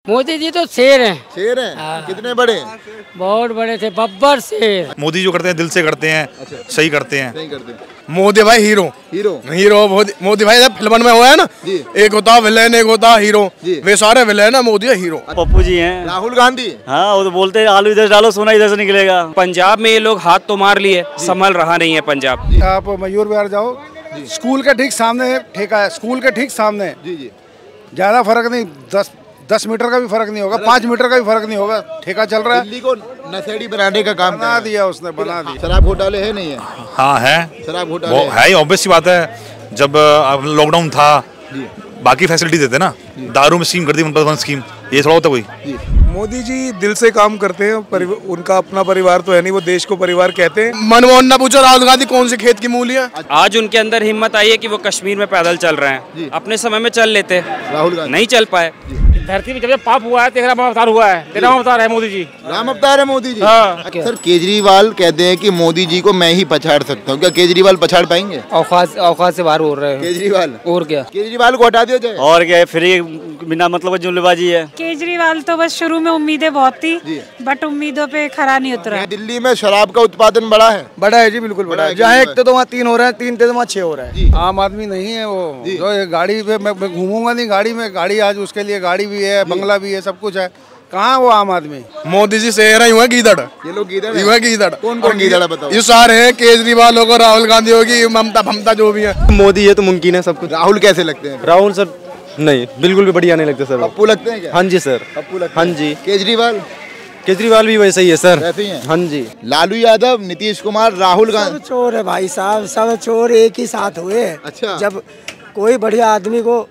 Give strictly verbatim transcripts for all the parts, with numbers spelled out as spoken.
मोदी जी तो शेर हैं। शेर हैं? कितने बड़े? बहुत बड़े थे, बब्बर शेर। मोदी जो करते हैं दिल से करते हैं। अच्छा। सही करते हैं। सही करते हैं। मोदी भाई हीरो हीरो हीरो मोदी भाई जब फिल्म में हुआ है ना जी। एक होता विलेन एक होता हीरो जी। वे सारे विलेन है, मोदी है हीरो। पप्पू जी हैं। राहुल गांधी? हाँ, वो तो बोलते हैं आलू इधर डालो सोना इधर से निकलेगा। पंजाब में ये लोग हाथ तो मार लिए, संभल रहा नहीं है पंजाब। आप मयूर विहार जाओ, स्कूल के ठीक सामने ठेका है, स्कूल के ठीक सामने। जी जी। ज्यादा फर्क नहीं, दस दस मीटर का भी फर्क नहीं होगा, पाँच मीटर का भी फर्क नहीं होगा, ठेका चल रहा है। दिल्ली को नशेड़ी बनाने का काम बना दिया उसने, बना दिया। शराब घोटाले है नहीं है? हाँ है, शराब वो घोटाले है ही, ऑब्वियस सी बात है। जब लॉकडाउन था बाकी फैसिलिटी देते ना, दारू में स्कीम कर दी, वन प्लस वन स्कीम, ये थोड़ा होता कोई। मोदी जी दिल से काम करते हैं, उनका अपना परिवार तो है नहीं, वो देश को परिवार कहते हैं। मनमोहन ने पूछा राहुल गांधी कौन से खेत की मूली है। आज उनके अंदर हिम्मत आई है कि वो कश्मीर में पैदल चल रहे हैं। अपने समय में चल लेते, राहुल गांधी नहीं चल पाए। धरती में जब जब पाप हुआ है तेरह अवतार हुआ है, तेरह अवतार है मोदी जी। राम अवतार है मोदी जी। हाँ। सर केजरीवाल कहते हैं कि मोदी जी को मैं ही पछाड़ सकता हूँ, क्या केजरीवाल पछाड़ पाएंगे? औकात औकात से बाहर हो रहे हैं केजरीवाल और क्या, केजरीवाल को हटा दिया जाए। और क्या है, फ्री बिना मतलब जुमलेबाजी है। केजरीवाल तो बस शुरू में उम्मीदें बहुत थी, बट उम्मीदों पे खरा नहीं उतरा। दिल्ली में शराब का उत्पादन बढ़ा है? बड़ा है जी, बिल्कुल बड़ा है। जहाँ एक थे तो वहाँ तीन हो रहे हैं, तीन थे तो वहाँ छह हो रहे हैं। आम आदमी नहीं है वो, जो ये गाड़ी पे मैं घूमूंगा नहीं, गाड़ी में गाड़ी आज उसके लिए गाड़ी भी है, बंगला भी है, सब कुछ है। कहाँ वो आम आदमी? मोदी जी शेर है, यूं है गीदड़। ये लोग गीदड़ यूं है गीदड़। कौन कौन गीदड़ है बताओ? ये सारे हैं, केजरीवाल होगा, राहुल गांधी होगी, ममता फमता जो भी है। मोदी है तो मुमकिन है सब कुछ। राहुल कैसे लगते हैं? राहुल सर नहीं, बिल्कुल भी बढ़िया नहीं लगते सर। पप्पू लगते हैं क्या? हाँ जी सर, पप्पू लगते हाँ हैं। जी। केजरीवाल? केजरीवाल भी वैसे ही है सर। वैसे ही हैं? हाँ जी। लालू यादव, नीतीश कुमार, राहुल गांधी? चोर है भाई साहब, सब चोर एक ही साथ हुए। अच्छा। जब कोई बढ़िया आदमी को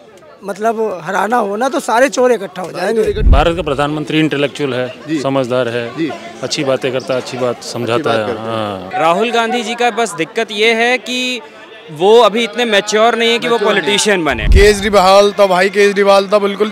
मतलब हराना होना तो सारे चोर इकट्ठा हो जाएंगे। भारत का प्रधानमंत्री इंटेलेक्चुअल है, समझदार है, अच्छी बातें करता है, अच्छी बात समझाता है। हाँ। राहुल गांधी जी का बस दिक्कत ये है कि वो अभी इतने मैच्योर नहीं है कि वो पॉलिटिशियन बने। केजरीवाल तो भाई केजरीवाल तो बिल्कुल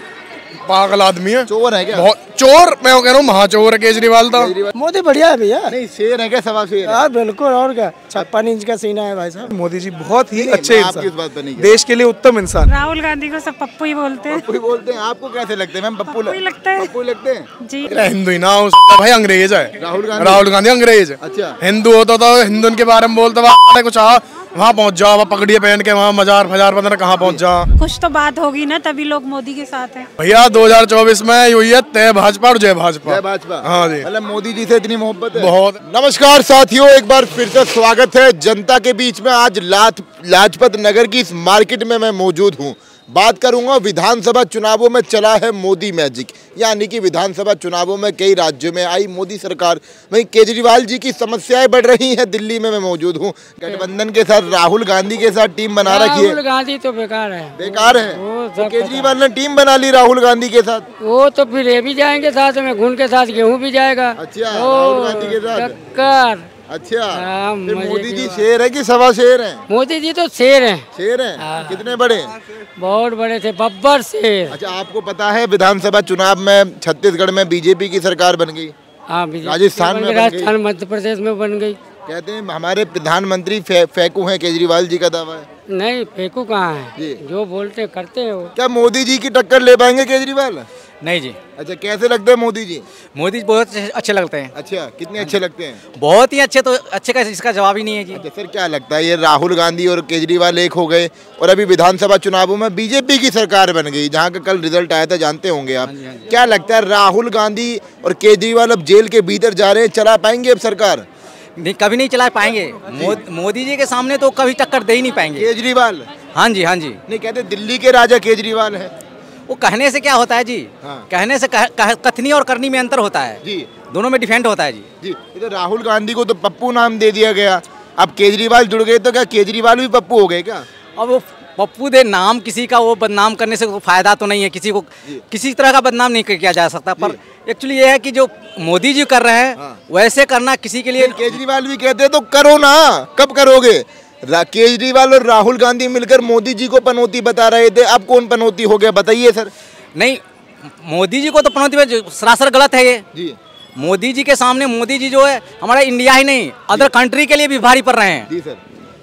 पागल आदमी है, चोर है क्या? बहुत चोर, मैं कह रहा हूँ महाचोर है केजरीवाल तो। मोदी बढ़िया है भैया। नहीं शेर है क्या? सवा शेर यार बिल्कुल, और क्या, छप्पन इंच का सीना है भाई साहब। मोदी जी बहुत ही अच्छे इंसान, देश देश के लिए उत्तम इंसान। राहुल गांधी को सब पप्पू ही बोलते हैं। पप्पू ही बोलते हैं। आपको कैसे लगते हैं मैम? पप्पू लगता है। पप्पू लगते हैं जी। हिंदू ही ना भाई, अंग्रेज है राहुल गांधी। राहुल गांधी अंग्रेज है। अच्छा। हिंदू होता तो हिंदू के बारे में बोलता, कुछ वहाँ पहुँच जाओ, पगड़िया पहन के वहाँ मजार फजार पता कहाँ पहुँच जाओ। कुछ तो बात होगी ना, तभी लोग मोदी के साथ हैं। भैया दो हजार चौबीस में यही है, तय भाजपा और जय भाजपा। जय भाजपा। हाँ जी। मतलब मोदी जी से इतनी मोहब्बत है? बहुत। नमस्कार साथियों, एक बार फिर से स्वागत है जनता के बीच में। आज लाज लाजपत नगर की इस मार्केट में मैं मौजूद हूँ। बात करूंगा विधानसभा चुनावों में चला है मोदी मैजिक, यानी कि विधानसभा चुनावों में कई राज्यों में आई मोदी सरकार। वहीं केजरीवाल जी की समस्याएं बढ़ रही हैं। दिल्ली में मैं मौजूद हूं, गठबंधन के साथ राहुल गांधी के साथ टीम बना रखी है। राहुल गांधी तो बेकार है, बेकार है। तो केजरीवाल ने टीम बना ली राहुल गांधी के साथ। वो तो फिर ये भी जाएंगे साथ में, घुन के साथ गेहूँ भी जाएगा। अच्छा, राहुल गांधी के साथ टक्कर। अच्छा। हाँ, फिर मोदी जी शेर है कि सवा शेर है? मोदी जी तो शेर हैं। शेर है? हाँ। कितने बड़े? बहुत बड़े थे, बब्बर शेर। अच्छा, आपको पता है विधानसभा चुनाव में छत्तीसगढ़ में बीजेपी की सरकार बन गई? हाँ, राजस्थान में, राजस्थान मध्य प्रदेश में बन गई। कहते हैं हमारे प्रधानमंत्री फे, फेंकू हैं, केजरीवाल जी का दावा है। नहीं, फेंकू कहाँ है, जो बोलते करते हैं वो। क्या मोदी जी की टक्कर ले पाएंगे केजरीवाल? नहीं जी। अच्छा, कैसे लगते हैं मोदी जी? मोदी बहुत अच्छे लगते हैं। अच्छा, कितने अच्छे लगते हैं? बहुत ही अच्छे, तो अच्छे का इसका जवाब ही नहीं है जी। अच्छा सर, क्या लगता है ये राहुल गांधी और केजरीवाल एक हो गए और अभी विधानसभा चुनावों में बीजेपी की सरकार बन गई, जहाँ का कल रिजल्ट आया था, जानते होंगे आप। क्या लगता है राहुल गांधी और केजरीवाल अब जेल के भीतर जा रहे हैं, चला पाएंगे अब सरकार? नहीं, कभी नहीं चला पाएंगे। मोद, मोदी जी के सामने तो कभी टक्कर दे ही नहीं पाएंगे। केजरीवाल? हाँ जी, हाँ जी। नहीं, कहते दिल्ली के राजा केजरीवाल है। वो कहने से क्या होता है जी? हाँ। कहने से कह, कह, कथनी और करनी में अंतर होता है जी। दोनों में डिफेंड होता है जी। जी, तो राहुल गांधी को तो पप्पू नाम दे दिया गया, अब केजरीवाल जुड़ गए, तो क्या केजरीवाल भी पप्पू हो गए क्या? अब वो पप्पू दे नाम किसी का वो बदनाम करने से कोई फायदा तो नहीं है, किसी को किसी तरह का बदनाम नहीं किया जा सकता। पर एक्चुअली ये है कि जो मोदी जी कर रहे हैं, हाँ, वैसे करना किसी के लिए। केजरीवाल भी कहते हैं तो करो ना, कब करोगे? केजरीवाल और राहुल गांधी मिलकर मोदी जी को पनौती बता रहे थे, अब कौन पनौती हो गया बताइए सर? नहीं, मोदी जी को तो पनौती में सरासर गलत है ये जी। मोदी जी के सामने मोदी जी जो है हमारा इंडिया ही नहीं अदर कंट्री के लिए भी भारी पड़ रहे हैं जी सर।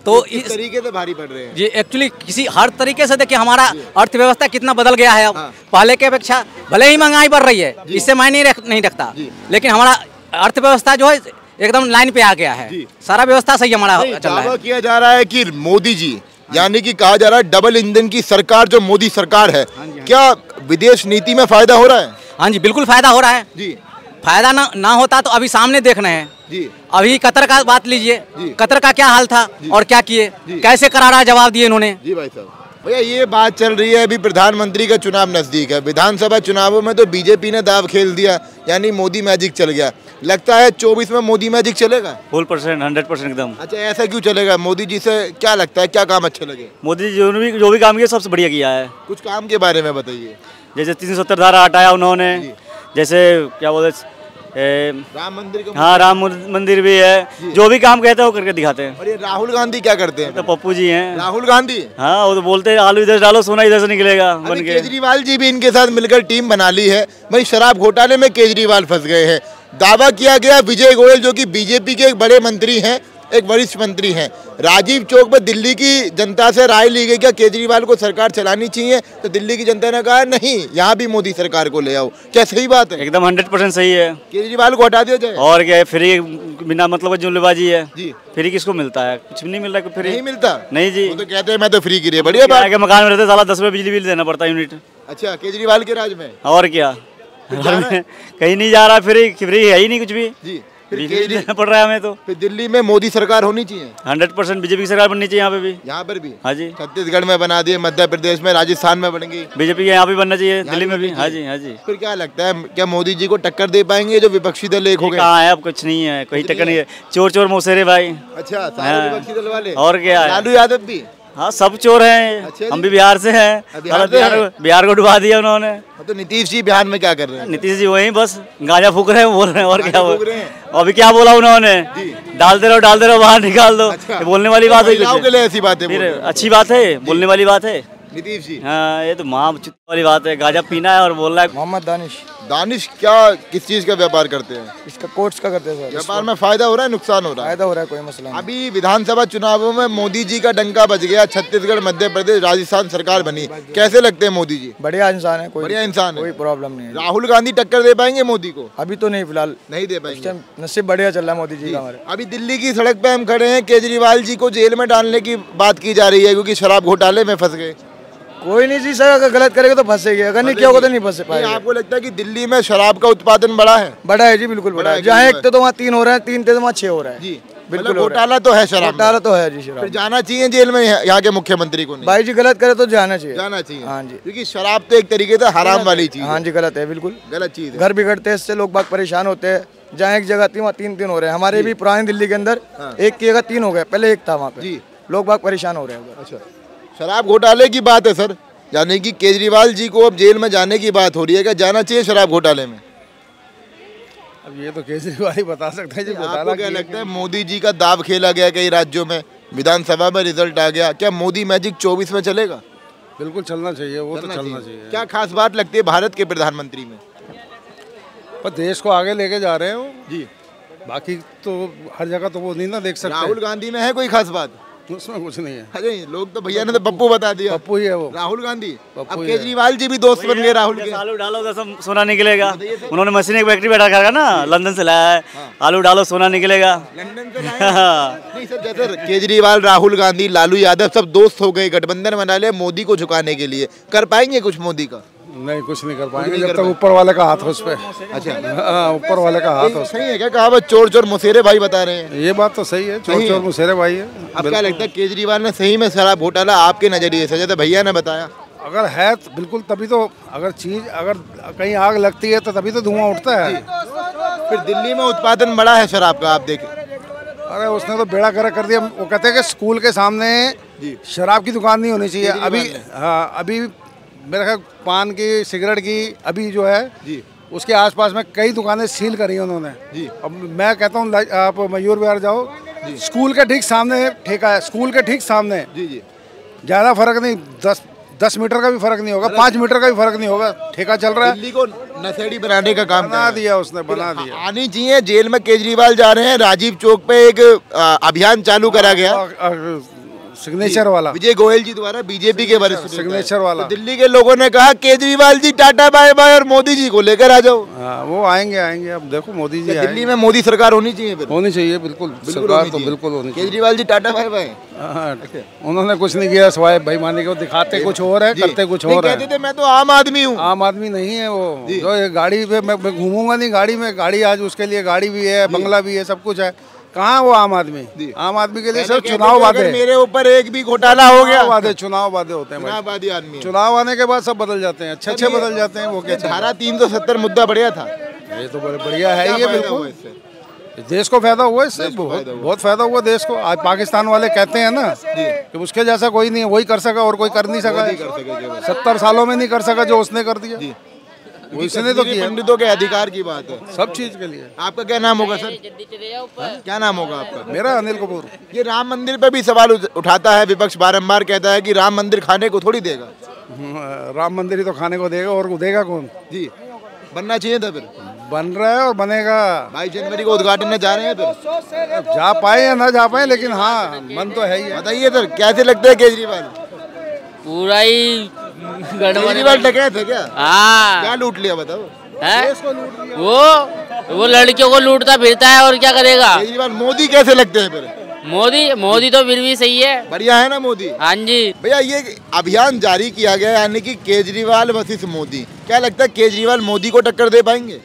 तो इस इस तरीके से भारी पड़ रहे हैं। ये एक्चुअली किसी हर तरीके से देखिए हमारा अर्थव्यवस्था कितना बदल गया है अब। पहले के अपेक्षा भले ही महंगाई बढ़ रही है, इससे मायने नहीं रख- नहीं रखता, लेकिन हमारा अर्थव्यवस्था जो है एकदम लाइन पे आ गया है। सारा व्यवस्था सही हमारा नहीं, चल रहा दावा है। किया जा रहा है कि मोदी जी यानी कि कहा जा रहा है डबल इंजन की सरकार जो मोदी सरकार है, क्या विदेश नीति में फायदा हो रहा है? हाँ जी, बिल्कुल फायदा हो रहा है जी। फायदा ना ना होता तो अभी सामने देख रहे हैं जी। अभी कतर का बात लीजिए, कतर का क्या हाल था और क्या किए, कैसे करारा जवाब दिए इन्होंने। जी भाई साहब, भैया ये बात चल रही है अभी प्रधानमंत्री का चुनाव नजदीक है, विधानसभा चुनावों में तो बीजेपी ने दाव खेल दिया, यानी मोदी मैजिक चल गया। लगता है चौबीस में मोदी मैजिक चलेगा? फुल परसेंट हंड्रेड परसेंट एकदम। अच्छा, ऐसा क्यों चलेगा? मोदी जी से क्या लगता है, क्या काम अच्छे लगे? मोदी जी जो भी जो भी काम किया सबसे बढ़िया किया है। कुछ काम के बारे में बताइए। जैसे तीन सौ सत्तर धारा हटाया उन्होंने, जैसे क्या बोलते ए, राम मंदिर का, हाँ राम मंदिर भी है, जो भी काम कहते हैं वो करके दिखाते हैं। और ये राहुल गांधी क्या करते हैं? तो पप्पू जी हैं। राहुल गांधी, हाँ वो तो बोलते हैं आलू इधर डालो सोना इधर से निकलेगा बन अभी के। केजरीवाल जी भी इनके साथ मिलकर टीम बना ली है। भाई शराब घोटाले में केजरीवाल फंस गए हैं। दावा किया गया विजय गोयल जो कि बीजेपी के एक बड़े मंत्री हैं, एक वरिष्ठ मंत्री हैं, राजीव चौक पर दिल्ली की जनता से राय ली गई क्या केजरीवाल को सरकार चलानी चाहिए, तो दिल्ली की जनता ने कहा नहीं, यहाँ भी मोदी सरकार को ले आओ। क्या सही बात है? एकदम हंड्रेड परसेंट सही है। केजरीवाल को हटा दिया जाए। और क्या है, फ्री बिना मतलब जुमलेबाजी है जी। फ्री किसको मिलता है? कुछ भी नहीं मिल रहा है। फ्री नहीं मिलता? नहीं जी, वो तो कहते हैं मैं तो फ्री गिरी। बढ़िया बात है। मकान में रहते साला दस रुपये बिजली बिल देना पड़ता है यूनिट। अच्छा, केजरीवाल के राज में? और क्या, कहीं नहीं जा रहा, फ्री फ्री है ही नहीं कुछ भी जी। बिजली देना पड़ रहा है हमें। तो फिर दिल्ली में मोदी सरकार होनी चाहिए। हंड्रेड परसेंट बीजेपी की सरकार बननी चाहिए यहाँ पे भी। यहाँ पर भी? हाँ जी। छत्तीसगढ़ में बना दिए, मध्य प्रदेश में, राजस्थान में बनेंगी बीजेपी के, यहाँ भी बनना चाहिए, दिल्ली में भी। हाँ जी हाँ जी। फिर क्या लगता है क्या मोदी जी को टक्कर दे पाएंगे जो विपक्षी दल एक हो गए? कहाँ है, अब कुछ नहीं है, कोई टक्कर नहीं है। चोर चोर मौसेरे भाई। अच्छा, सारे विपक्षी दल वाले। और क्या है, लालू यादव भी? हाँ सब चोर हैं। अच्छा, हम भी बिहार से हैं। बिहार, बिहार, बिहार को डुबा दिया उन्होंने। तो नीतीश जी बिहार में क्या कर रहे हैं? नीतीश जी वही बस गांजा फूक रहे हैं, बोल रहे हैं। और क्या फूक रहे हैं? अभी क्या बोला उन्होंने, डालते रहो डालते रहो बाहर निकाल दो। अच्छा। ये बोलने वाली बात है? महिलाओं के लिए ऐसी बातें बोल फिर रहे हैं। अच्छी बात है, बोलने वाली बात है नीतीश जी? हाँ ये तो माँ वाली बात है। गांजा पीना है और बोल रहा है। मोहम्मद दानिश। दानिश क्या किस चीज का व्यापार करते हैं? इसका कोर्स का करते हैं सर। व्यापार में फायदा हो रहा है, नुकसान हो रहा है? फायदा हो रहा है, कोई मसला नहीं। अभी विधानसभा चुनावों में मोदी जी का डंका बज गया, छत्तीसगढ़, मध्य प्रदेश, राजस्थान सरकार बनी। कैसे लगते हैं मोदी जी? बढ़िया इंसान है, कोई बढ़िया इंसान है, कोई प्रॉब्लम नहीं है। राहुल गांधी टक्कर दे पाएंगे मोदी को? अभी तो नहीं, फिलहाल नहीं दे पाएंगे। नसीब बढ़िया चल रहा है मोदी जी का हमारे। अभी दिल्ली की सड़क पे हम खड़े हैं, केजरीवाल जी को जेल में डालने की बात की जा रही है क्योंकि शराब घोटाले में फंस गए। कोई नहीं जी सर, अगर गलत करेगा तो फंसेगी, अगर नहीं किया होगा तो नहीं फंसे पाएगा। आपको लगता है कि दिल्ली में शराब का उत्पादन बड़ा है? बड़ा है जी, बिल्कुल बड़ा है। जहाँ एक तो वहाँ तीन हो रहे हैं, तीन थे तो वहाँ छह हो रहा है जी। बिल्कुल घोटाला तो है, शराब घोटाला तो है जी। शराब फिर जाना चाहिए जेल में यहाँ के मुख्यमंत्री को? नहीं भाई जी, गलत करे तो जाना चाहिए। जाना चाहिए, हाँ जी, क्योंकि शराब तो एक तरीके से हराम वाली चीज। हाँ जी, गलत है, बिल्कुल गलत चीज है। घर बिगड़ते हैं, इससे लोग बाग परेशान होते हैं। जहाँ एक जगह थी वहाँ तीन तीन हो रहे हैं। हमारे भी पुरानी दिल्ली के अंदर एक की जगह तीन हो गए, पहले एक था वहाँ पे। लोग बाग परेशान हो रहे हैं। अच्छा, शराब घोटाले की बात है सर, यानी कि केजरीवाल जी को अब जेल में जाने की बात हो रही है, क्या जाना चाहिए शराब घोटाले में? अब ये तो केजरीवाल ही बता सकते हैं जी। आपको क्या लगता है मोदी जी का दाव खेला गया कई राज्यों में, विधानसभा में रिजल्ट आ गया, क्या मोदी मैजिक चौबीस में चलेगा? बिल्कुल चलना चाहिए, वो तो चलना चाहिए। क्या खास बात लगती है भारत के प्रधानमंत्री में? पर देश को आगे लेके जा रहे हो जी, बाकी तो हर जगह तो वो नहीं ना देख सकते। राहुल गांधी में है कोई खास बात? उसमें कुछ नहीं है। अरे लोग तो भैया ने तो पप्पू बता दिया। पप्पू ही है वो, राहुल गांधी। अब ही केजरीवाल जी भी दोस्त बन गए राहुल के। आलू डालो तो सोना निकलेगा। उन्होंने मशीन एक बैटरी बैठा कर ना, लंदन से लाया है। आलू डालो सोना निकलेगा। लंदन से लाया? नहीं सर, जैसे केजरीवाल, राहुल गांधी, लालू यादव सब दोस्त हो गए, गठबंधन बना लिया मोदी को झुकाने के लिए। कर पाएंगे कुछ मोदी का? नहीं, कुछ नहीं कर पाएंगे जब तक ऊपर वाले का हाथ हो उस पे। अच्छा, ऊपर वाले का हाथ हो। सही है क्या कहावत, चोर चोर मुसेरे भाई बता रहे हैं? ये बात तो सही है, चोर चोर मुसेरे भाई है। अब क्या लगता है केजरीवाल ने सही में शराब घोटाला आपके नजरिए से, जैसे भैया ने बताया, अगर है तो बिल्कुल, तभी तो अगर चीज अगर कहीं आग लगती है तो तभी तो धुआं उठता है। फिर दिल्ली में उत्पादन बड़ा है शराब का, आप देखें। अरे उसने तो बेड़ा गर्क कर दिया। वो कहते हैं कि स्कूल के सामने शराब की दुकान नहीं होनी चाहिए। अभी हाँ, अभी मेरे ख्याल पान की, सिगरेट की अभी जो है जी, उसके आसपास में कई दुकानें सील करी हैं उन्होंने जी। अब मैं कहता हूँ आप मयूर विहार जाओ, स्कूल के ठीक सामने ठेका है, स्कूल के ठीक सामने जी जी। ज़्यादा फर्क नहीं, दस दस मीटर का भी फर्क नहीं होगा, पाँच मीटर का भी फर्क नहीं होगा, ठेका चल रहा है। दिल्ली को नशेड़ी बनाने का काम बना दिया उसने, बना दिया। आनी चाहिए। जेल में केजरीवाल जा रहे हैं, राजीव चौक पे एक अभियान चालू करा गया। सिग्नेचर वाला। विजय गोयल जी द्वारा बीजेपी के वरिष्ठ सिग्नेचर वाला। तो दिल्ली के लोगों ने कहा Kejriwal ji ta-ta bye bye और मोदी जी को लेकर आ जाओ। हाँ, वो आएंगे आएंगे अब देखो मोदी जी दिल्ली में मोदी सरकार होनी चाहिए फिर? होनी चाहिए बिल्कुल, सरकार तो बिल्कुल होनी चाहिए। Kejriwal ji ta-ta bye bye. उन्होंने कुछ नहीं किया सवाए बेईमानी को, दिखाते कुछ और है, करते कुछ और है। कहते थे मैं तो आम आदमी हूँ। आम आदमी नहीं है वो, जो ये गाड़ी पे मैं घूमूंगा नहीं, गाड़ी में गाड़ी आज उसके लिए गाड़ी भी है, बंगला भी है, सब कुछ है। कहाँ वो आम आदमी? आम आदमी के लिए सिर्फ चुनाव वादे। मेरे ऊपर एक भी घोटाला हो गया, वादे चुनाव वादे होते हैं। चुनाववादी आदमी, चुनाव आने के बाद सब बदल जाते हैं, अच्छे अच्छे बदल जाते हैं। वो क्या धारा तीन सौ सत्तर मुद्दा बढ़िया था, ये तो बढ़िया है, ये बिल्कुल देश को फायदा हुआ इससे, बहुत बहुत फायदा हुआ देश को। आज पाकिस्तान वाले कहते हैं ना कि उसके जैसा कोई नहीं, वही कर सका और कोई कर नहीं सका, सत्तर सालों में नहीं कर सका जो उसने कर दिया। वो इसने तो किया। पंडितों के अधिकार की बात है सब चीज के लिए। आपका क्या नाम होगा सर? क्या नाम होगा आपका? मेरा अनिल कपूर। ये राम मंदिर पे भी सवाल उठाता है विपक्ष, बारंबार कहता है कि राम मंदिर खाने को थोड़ी देगा। राम मंदिर ही तो खाने को देगा, और देगा कौन? जी बनना चाहिए था, फिर बन रहा है और बनेगा। बाईस जनवरी को उद्घाटन में जा रहे हैं, फिर जा पाए या ना जा पाए, लेकिन हाँ मन तो है ही। बताइए सर कैसे लगता है केजरीवाल? पूरा ही केजरीवाल डकैत है क्या? हाँ, क्या लूट लिया बताओ? है वो वो लड़कियों को लूटता फिरता है और क्या करेगा केजरीवाल। मोदी कैसे लगते हैं फिर? मोदी मोदी तो फिर भी सही है, बढ़िया है ना मोदी? हाँ जी भैया, ये अभियान जारी किया गया यानी कि केजरीवाल वर्सेस मोदी, क्या लगता है केजरीवाल मोदी को टक्कर दे पाएंगे?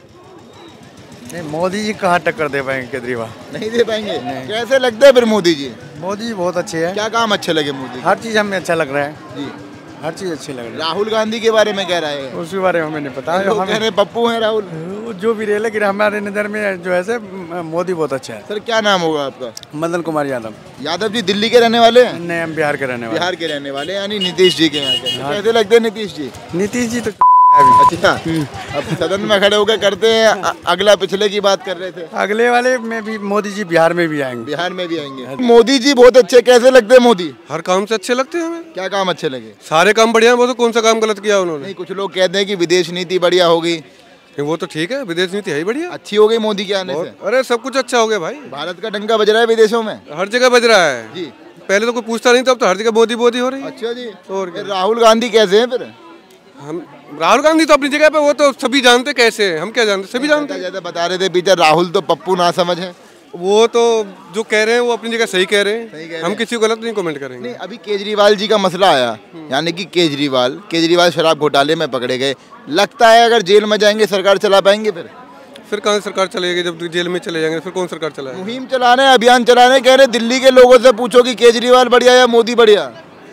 नहीं, मोदी जी कहाँ टक्कर दे पाएंगे केजरीवाल? नहीं दे पाएंगे। कैसे लगता है फिर मोदी जी? मोदी जी बहुत अच्छे हैं। क्या काम अच्छे लगे मोदी? हर चीज हमें अच्छा लग रहा है जी, हर चीज अच्छी लग रही है। राहुल गांधी के बारे में कह रहा है, उसके बारे में हमें नहीं पता। लोग कह रहे हैं पप्पू है राहुल, जो भी रहे, लेकिन हमारे नजर में जो है से मोदी बहुत अच्छा है। सर क्या नाम होगा आपका? मदन कुमार यादव। यादव जी दिल्ली के रहने वाले हैं? नहीं, हम बिहार के रहने वाले। बिहार के रहने वाले यानी नीतीश जी के यहाँ के। कैसे लगते हैं नीतीश जी? नीतीश जी तो अच्छा, अब सदन में खड़े होकर करते हैं, अगला पिछले की बात कर रहे थे। अगले वाले में भी मोदी जी बिहार में भी आएंगे। बिहार में भी आएंगे। मोदी जी बहुत अच्छे, कैसे लगते हैं मोदी? हर काम से अच्छे लगते हैं हमें। क्या काम अच्छे लगे? सारे काम बढ़िया है, वो तो कौन सा काम गलत किया उन्होंने? नहीं, कुछ लोग कहते हैं कि विदेश नीति बढ़िया होगी। वो तो ठीक है, विदेश नीति है ही बढ़िया, अच्छी हो गई मोदी के आने से। अरे सब कुछ अच्छा हो गया भाई, भारत का डंका बज रहा है विदेशों में, हर जगह बज रहा है जी। पहले तो कोई पूछता नहीं था, अब तो हर जगह मोदी मोदी हो रही है। अच्छा जी। और राहुल गांधी कैसे हैं फिर? हम राहुल गांधी तो अपनी जगह पे, वो तो सभी जानते कैसे हैं, हम क्या जानते, सभी जानते हैं। जैसे बता रहे थे पीछे राहुल तो पप्पू ना समझ है, वो तो जो कह रहे हैं वो अपनी जगह सही कह रहे हैं, सही कह रहे हम हैं। किसी को गलत नहीं कमेंट करेंगे। नहीं, अभी केजरीवाल जी का मसला आया, यानी कि केजरीवाल केजरीवाल शराब घोटाले में पकड़े गए। लगता है अगर जेल में जाएंगे सरकार चला पाएंगे फिर? फिर कहाँ सरकार चलेगी जब जेल में चले जाएंगे, फिर कौन सरकार चलाएगी? मुहिम चला रहे हैं, अभियान चला रहे हैं, कह रहे दिल्ली के लोगों से पूछो कि केजरीवाल बढ़िया या मोदी बढ़िया।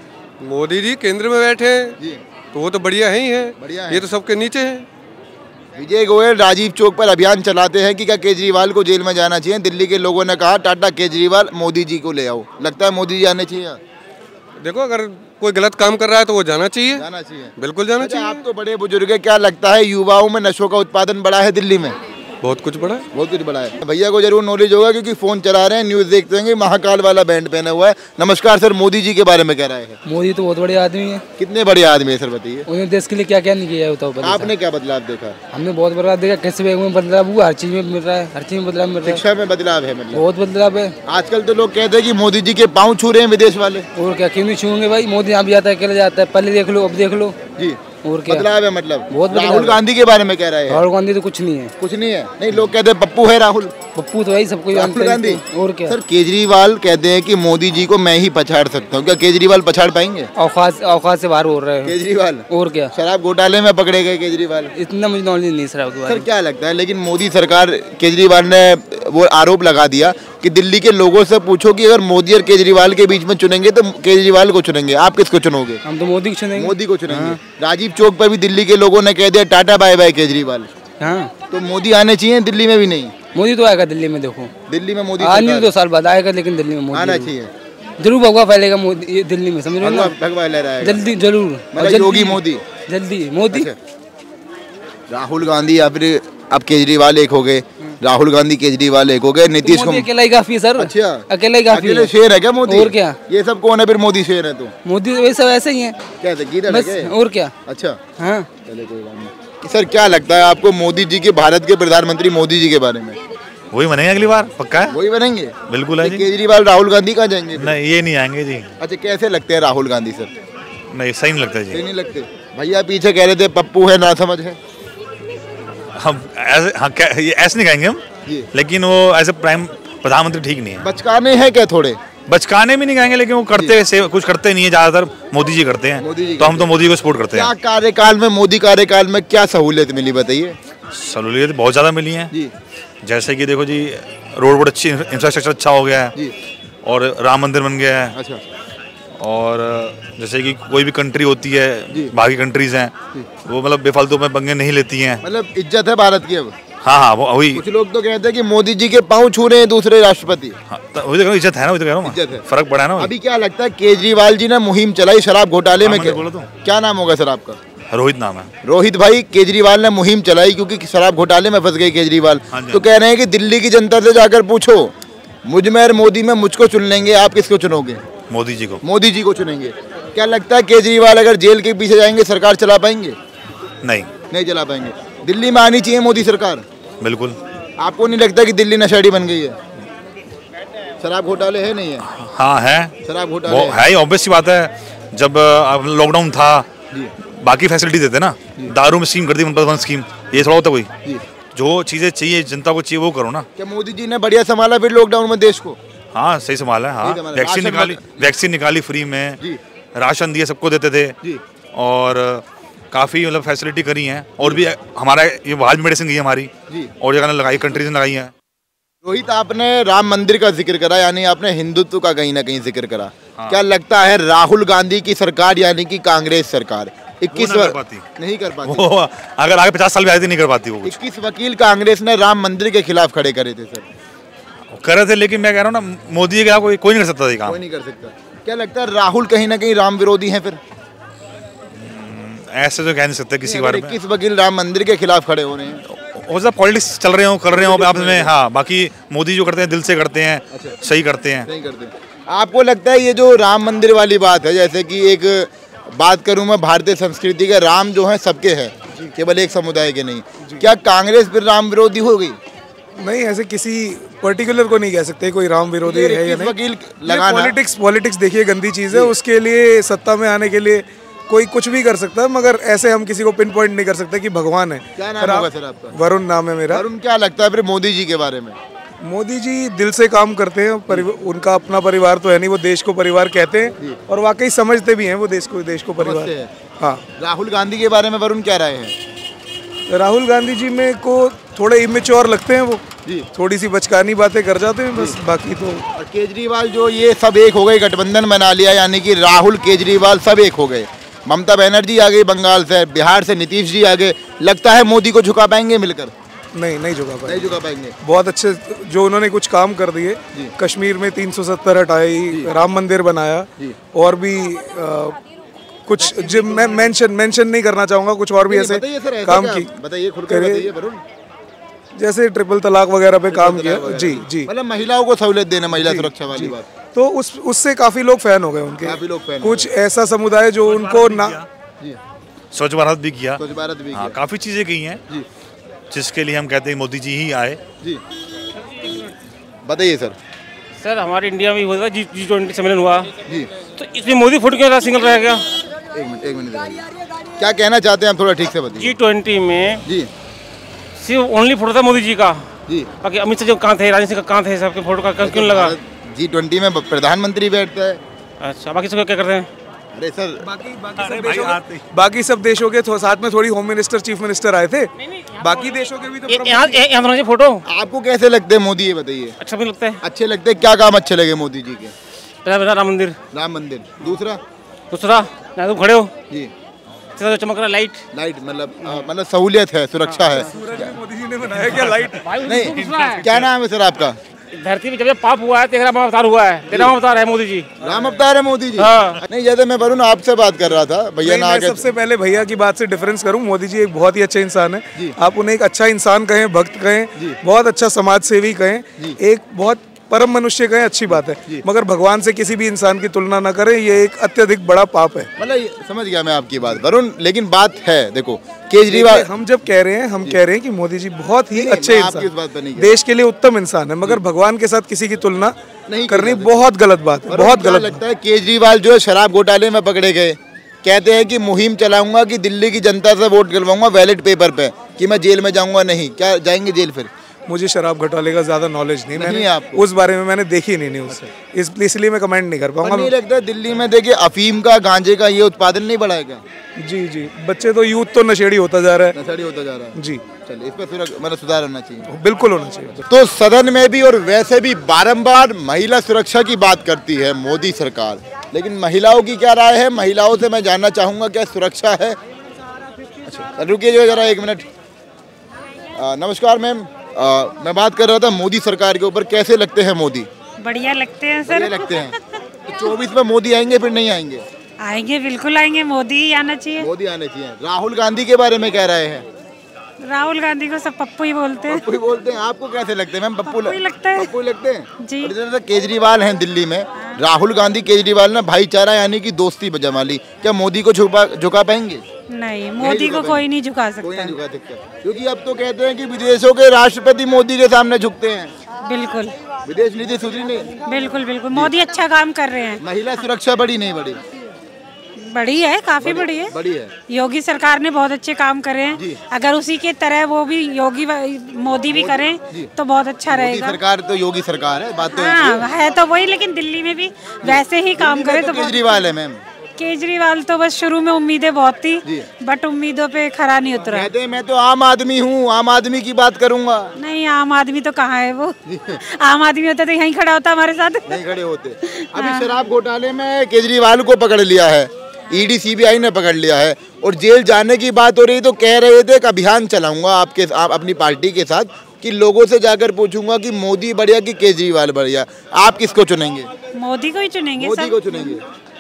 मोदी जी केंद्र में बैठे हैं तो वो तो बढ़िया है ही है, बढ़िया ये तो सबके नीचे है। विजय गोयल राजीव चौक पर अभियान चलाते हैं कि क्या केजरीवाल को जेल में जाना चाहिए। दिल्ली के लोगों ने कहा टाटा केजरीवाल मोदी जी को ले आओ। लगता है मोदी जी आने चाहिए? देखो, अगर कोई गलत काम कर रहा है तो वो जाना चाहिए, जाना चाहिए, बिल्कुल जाना चाहिए। आप तो बड़े बुजुर्ग हैं, क्या लगता है युवाओं में नशों का उत्पादन बढ़ा है दिल्ली में? बहुत कुछ बढ़ा है, बहुत कुछ बढ़ा है। भैया को जरूर नॉलेज होगा क्योंकि फोन चला रहे हैं, न्यूज देखते हैं। महाकाल वाला बैंड पहना हुआ है। नमस्कार सर, मोदी जी के बारे में कह रहे हैं। मोदी तो बहुत बड़े आदमी है। कितने बड़े आदमी है सर बताइए? उन्होंने देश के लिए क्या क्या नहीं किया है, बताओ। आपने क्या बदलाव देखा? हमने बहुत बदलाव देखा, कैसे बैग में बदलाव हुआ, हर चीज में मिल रहा है, हर चीज में बदलाव मिल रहा है। शिक्षा में बदलाव है, मतलब बहुत बदलाव है। आजकल तो लोग कहते हैं कि मोदी जी के पाँव छू रहे हैं विदेश वाले। और क्या, क्यों नहीं छूंगे भाई? मोदी यहाँ भी आता है, अकेले जाता है, पहले देख लो अब देख लो जी। और क्या बदलाव है, मतलब बहुत बदलाव राहुल है। गांधी के बारे में कह रहे हैं। राहुल गांधी तो कुछ नहीं है, कुछ नहीं है। नहीं, लोग कहते हैं पप्पू है राहुल। पप्पू तो वही सबको राहुल गांधी। और क्या सर, केजरीवाल कहते हैं कि मोदी जी को मैं ही पछाड़ सकता हूँ, क्या केजरीवाल पछाड़ पाएंगे? औकात औकात से बाहर हो रहे हैं केजरीवाल। और क्या, शराब घोटाले में पकड़े गए केजरीवाल। इतना मुझे नॉलेज नहीं शराब के बारे सर में। क्या लगता है, लेकिन मोदी सरकार, केजरीवाल ने वो आरोप लगा दिया कि दिल्ली के लोगों से पूछो कि अगर मोदी और केजरीवाल के बीच में चुनेंगे तो केजरीवाल को चुनेंगे। आप किसको चुनोगे? हम तो मोदी को चुनेंगे। मोदी को चुनेंगे। राजीव चौक पर भी दिल्ली के लोगों ने कह दिया टाटा बाय बाय केजरीवाल। हाँ, तो मोदी आने चाहिए दिल्ली में भी? नहीं, मोदी तो आएगा दिल्ली में। देखो दिल्ली में मोदी आने दो साल बाद आएगा, लेकिन दिल्ली में मोदी आना चाहिए। जरूर भगवा फैलेगा मोदी ये दिल्ली में, समझ रहे हो ना? भगवा लहरा है जल्दी जरूर, मतलब योगी मोदी जल्दी मोदी। राहुल गांधी या फिर अब केजरीवाल एक हो गए, राहुल गांधी केजरीवाल एक हो गए, नीतीश कुमार अकेला ही काफी है सर। अच्छा, अकेला ही काफी है। है। शेर है क्या मोदी? और क्या, ये सब कौन है फिर? मोदी शेर है तो मोदी तो सब ऐसे ही है। कैसे गीदड़ बस, है? और क्या। अच्छा, हाँ, चले कोई बात नहीं। सर क्या लगता है आपको मोदी जी के, भारत के प्रधानमंत्री मोदी जी के बारे में? वही बनेंगे अगली बार, पक्का है। वही बनेंगे, बिल्कुल है जी। केजरीवाल राहुल गांधी कहाँ जाएंगे? नहीं, ये नहीं आएंगे जी। अच्छा, कैसे लगते हैं राहुल गांधी सर? नहीं, सही नहीं लगता जी। सही नहीं लगते। भैया पीछे कह रहे थे पप्पू है, ना समझ है। हम ऐसे हाँ, ये ऐसे नहीं कहेंगे हम, लेकिन वो ऐसे प्राइम प्रधानमंत्री ठीक नहीं है। बचकाने हैं क्या थोड़े? बचकाने भी नहीं कहेंगे, लेकिन वो करते से कुछ करते नहीं है, ज्यादातर मोदी जी करते हैं। मोदी जी तो हम तो मोदी को सपोर्ट करते हैं। क्या कार्यकाल में, मोदी कार्यकाल में क्या सहूलियत मिली बताइए? सहूलियत बहुत ज्यादा मिली है जी। जैसे कि देखो जी, रोड बहुत अच्छी, इंफ्रास्ट्रक्चर अच्छा हो गया है जी। और राम मंदिर बन गया है। अच्छा। और जैसे कि कोई भी कंट्री होती है, बाकी कंट्रीज हैं, वो मतलब बेफालतू में पंगे नहीं लेती हैं। मतलब इज्जत है भारत की अब। हाँ हाँ, वो वही। कुछ लोग तो कहते हैं कि मोदी जी के पांव छू रहे हैं दूसरे राष्ट्रपति। हाँ, तो वही तो इज्जत है ना, वही तो कह रहा हूँ, इज्जत है, फर्क पड़ा है ना। अभी क्या लगता है, केजरीवाल जी ने मुहिम चलाई शराब घोटाले में, क्या नाम होगा सर आपका? रोहित नाम है। रोहित भाई, केजरीवाल ने मुहिम चलाई क्योंकि शराब घोटाले में फंस गए केजरीवाल। तो कह रहे हैं कि दिल्ली की जनता से जाकर पूछो, मुझ में और मोदी में मुझको चुन लेंगे, आप किसको चुनोगे? मोदी जी को। मोदी जी को चुनेंगे। क्या लगता है केजरीवाल अगर जेल के पीछे जाएंगे सरकार चला पाएंगे? नहीं, नहीं चला पाएंगे। दिल्ली में आनी चाहिए मोदी सरकार। बिल्कुल। आपको नहीं लगता कि दिल्ली नशेड़ी बन गई है? शराब घोटाले है नहीं है? हाँ है, शराब घोटाले है, ऑब्वियस सी बात है। जब लॉकडाउन था, बाकी फैसिलिटी देते ना, दारू में स्कीम कर दी, वन प्लस वन स्कीम, ये थोड़ा होता कोई। जो चीजें चाहिए जनता को चाहिए वो करो ना। क्या मोदी जी ने बढ़िया संभाला फिर लॉकडाउन में देश को? हाँ, सही संभाला है। हाँ, वैक्सीन निकाली, वैक्सीन निकाली फ्री में, राशन दिए, सबको देते थे, और काफी मतलब फैसिलिटी करी हैं। और भी हमारा ये वाज मेडिसिन गई हमारी, और जगह ने लगाई, कंट्रीज ने लगाई है। रोहित, आपने राम मंदिर का जिक्र करा, यानी आपने हिंदुत्व का कहीं ना कहीं जिक्र करा। हाँ। क्या लगता है राहुल गांधी की सरकार यानी कि कांग्रेस सरकार इक्कीस नहीं कर पाती, नहीं कर पाती। वो अगर आगे पचास साल भी आती नहीं कर पाती। वो इक्कीस वकील कांग्रेस ने राम मंदिर के खिलाफ खड़े करे थे सर। करे थे, लेकिन मैं कह रहा हूँ ना, मोदी के कोई कोई नहीं कर सकता, काम कोई नहीं कर सकता। क्या लगता है राहुल कहीं ना कहीं राम विरोधी हैं फिर? ऐसे तो कह नहीं सकते किसी बारे में। इक्कीस वकील राम मंदिर के खिलाफ खड़े हो रहे हैं, हो सकता पॉलिटिक्स चल रहे हो, कर रहे हो आपस में। हाँ, बाकी मोदी जो करते हैं दिल से करते हैं। अच्छा। सही करते हैं, सही करते हैं। आपको लगता है ये जो राम मंदिर वाली बात है, जैसे कि एक बात करूं मैं भारतीय संस्कृति के, राम जो है सबके हैं, केवल एक समुदाय के नहीं, क्या कांग्रेस फिर राम विरोधी हो गई? नहीं, ऐसे किसी पर्टिकुलर को नहीं कह सकते कोई राम विरोधी है या नहीं। वकील लगाना, पॉलिटिक्स पॉलिटिक्स देखिए गंदी चीज़ है, उसके लिए सत्ता में आने के लिए कोई कुछ भी कर सकता है, मगर ऐसे हम किसी को पिन पॉइंट नहीं कर सकते कि भगवान है। क्या नाम होगा सर आपका? वरुण नाम है मेरा। वरुण, क्या लगता है फिर मोदी जी के बारे में? मोदी जी दिल से काम करते हैं, उनका अपना परिवार तो है नहीं, वो देश को परिवार कहते हैं, और वाकई समझते भी हैं वो देश को देश को परिवार। हाँ। राहुल गांधी के बारे में वरुण क्या राय है? राहुल गांधी जी में को थोड़े इमेच्योर लगते हैं, वो जी थोड़ी सी बचकानी बातें कर जाते हैं बस, बाकी तो। और केजरीवाल जो, ये सब एक हो गए, गठबंधन बना लिया, यानी कि राहुल केजरीवाल सब एक हो गए। ममता बनर्जी आ गई बंगाल से, बिहार से नीतीश जी आ गए। लगता है मोदी को झुका पाएंगे मिलकर? नहीं, नहीं झुका पाएंगे। नहीं झुका पाएंगे। बहुत अच्छे जो उन्होंने कुछ काम कर दिए, कश्मीर में तीन सौ सत्तर हटाई, राम मंदिर बनाया, और भी आ, कुछ जो मैं मेंशन मेंशन नहीं करना चाहूँगा, कुछ और भी ऐसे काम की, बताइए खुल कर बताइए वरुण। जैसे ट्रिपल तलाक वगैरह पे काम किया। जी जी, मतलब महिलाओं को सहूलियत देना, महिला सुरक्षा वाली बात, तो उस उससे काफी लोग फैन हो गए उनके। काफी लोग फैन। कुछ ऐसा समुदाय जो उनको ना, स्वच्छ भारत भी किया, स्वच्छ भारत भी किया, काफी चीजें की हैं जिसके लिए हम कहते हैं मोदी जी ही आए। जी, बताइए सर। सर, हमारे इंडिया में हुआ था जी जी ट्वेंटी सम्मेलन हुआ जी, तो इसमें मोदी फुट क्यों था, सिंगल रह गया? एक मिनट एक मिनट क्या कहना चाहते हैं आप, थोड़ा ठीक से बताइए। जी ट्वेंटी में जी सिर्फ ओनली फोटो था मोदी जी का जी, बाकी अमित शाह जो कहाँ थे, राजनाथ सिंह का कहाँ थे, सबके फोटो का क्यों लगा? जी ट्वेंटी में प्रधानमंत्री बैठता है। अच्छा, बाकी सब क्या करते हैं? अरे सर, बाकी बाकी सब देशों के बाकी सब देशों के साथ में थोड़ी होम मिनिस्टर, चीफ मिनिस्टर आए थे। बाकी देशों के भी तो यहाँ यहाँ फोटो। आपको कैसे लगते हैं मोदी, ये बताइए। अच्छा भी लगता है, अच्छे लगते हैं। क्या काम अच्छे लगे मोदी जी के? पहला राम मंदिर। राम मंदिर। दूसरा दूसरा तुम खड़े हो जी, चमक रहा लाइट लाइट मतलब मतलब सहूलियत है, सुरक्षा है। मोदी जी ने बनाया क्या लाइट? नहीं, क्या नाम है सर आपका? धरती में जब पाप हुआ है, तेरा अवतार हुआ है, तेरा अवतार है मोदी जी। राम अवतार है मोदी जी। हाँ। नहीं, जैसे मैं वरुण आपसे बात कर रहा था, भैया ना आके। सबसे पहले भैया की बात से डिफरेंस करूं, मोदी जी एक बहुत ही अच्छे इंसान है। आप उन्हें एक अच्छा इंसान कहें, भक्त कहें, बहुत अच्छा समाज सेवी कहें, एक बहुत परम मनुष्य कहें अच्छी बात है, मगर भगवान से किसी भी इंसान की तुलना न करें, ये एक अत्यधिक बड़ा पाप है। मतलब समझ गया मैं आपकी बात वरुण, लेकिन बात है देखो केजरीवाल, हम जब कह रहे हैं हम कह रहे हैं कि मोदी जी बहुत ही अच्छे इंसान, देश के लिए उत्तम इंसान है, मगर भगवान के साथ किसी की तुलना नहीं करनी बहुत गलत बात है, बहुत गलत लगता है। केजरीवाल जो है शराब घोटाले में पकड़े गए, कहते हैं कि मुहिम चलाऊंगा कि दिल्ली की जनता से वोट दिलवाऊंगा बैलेट पेपर पे, कि मैं जेल में जाऊंगा नहीं। क्या जाएंगे जेल फिर? मुझे शराब घोटाले का ज्यादा नॉलेज नहीं, नहीं मैंने आपको? उस बारे में मैंने देखी नहीं न्यूज़, इस इसलिए मैं कमेंट नहीं कर पाऊंगा। नहीं लगता दिल्ली में देखिए अफीम का गांजे का ये उत्पादन नहीं बढ़ाएगा? जी जी, बच्चे तो यूथ तो नशेड़ी होता जा रहा है, नशेड़ी होता जा रहा है जी। चलिए इस पर फिर मतलब सुधार होना चाहिए, बिल्कुल होना चाहिए। तो सदन में भी और वैसे भी बारंबार महिला सुरक्षा की बात करती है मोदी सरकार, लेकिन महिलाओं की क्या राय है? महिलाओं से मैं जानना चाहूंगा क्या सुरक्षा है? अच्छा रुकिए जो जरा एक मिनट। नमस्कार मैम, मैं बात कर रहा था मोदी सरकार के ऊपर, कैसे लगते हैं मोदी? बढ़िया लगते हैं सर। बढ़िया लगते हैं। तो चौबीस में मोदी आएंगे फिर नहीं आएंगे? आएंगे, बिल्कुल आएंगे, मोदी ही आना चाहिए। मोदी आने चाहिए। राहुल गांधी के बारे में कह रहे हैं? राहुल गांधी को सब पप्पू ही बोलते हैं। पप्पू ही बोलते हैं। आपको कैसे लगते हैं मैम? पप्पू ही लगता है। पप्पू लगते हैं जी। तो केजरीवाल हैं दिल्ली में, राहुल गांधी केजरीवाल ने भाईचारा यानी कि दोस्ती जमा ली, क्या मोदी को झुका झुका पाएंगे? नहीं, मोदी को कोई नहीं झुका सकता। कोई नहीं झुका सकता, क्योंकि अब तो कहते हैं कि विदेशों के राष्ट्रपति मोदी के सामने झुकते हैं। बिल्कुल, विदेश नीति सुधरी नहीं। बिल्कुल बिल्कुल, मोदी अच्छा काम कर रहे हैं। महिला सुरक्षा बड़ी नहीं बड़ी? बड़ी है, काफी बड़ी है। बड़ी है। योगी सरकार ने बहुत अच्छे काम करे हैं, अगर उसी के तरह वो भी योगी मोदी भी करें तो बहुत अच्छा रहेगा। सरकार तो योगी सरकार है, बात तो हाँ है तो वही, लेकिन दिल्ली में भी वैसे ही काम करे तो। केजरीवाल है मैम? केजरीवाल तो बस शुरू में उम्मीदें बहुत थी, बट उम्मीदों पे खरा नहीं उतरा। कहते हैं मैं तो आम आदमी हूँ, आम आदमी की बात करूंगा। नहीं, आम आदमी तो कहाँ है वो? आम आदमी होता तो यहीं खड़ा होता हमारे साथ। नहीं खड़े होते। अभी शराब घोटाले में केजरीवाल को पकड़ लिया है, ईडी सीबीआई ने पकड़ लिया है और जेल जाने की बात हो रही, तो कह रहे थे कि अभियान चलाऊंगा आपके आप अपनी पार्टी के साथ, कि लोगों से जाकर पूछूंगा कि मोदी बढ़िया कि केजरीवाल बढ़िया। आप किसको चुनेंगे? मोदी को ही चुनेंगे। मोदी को चुनेंगे।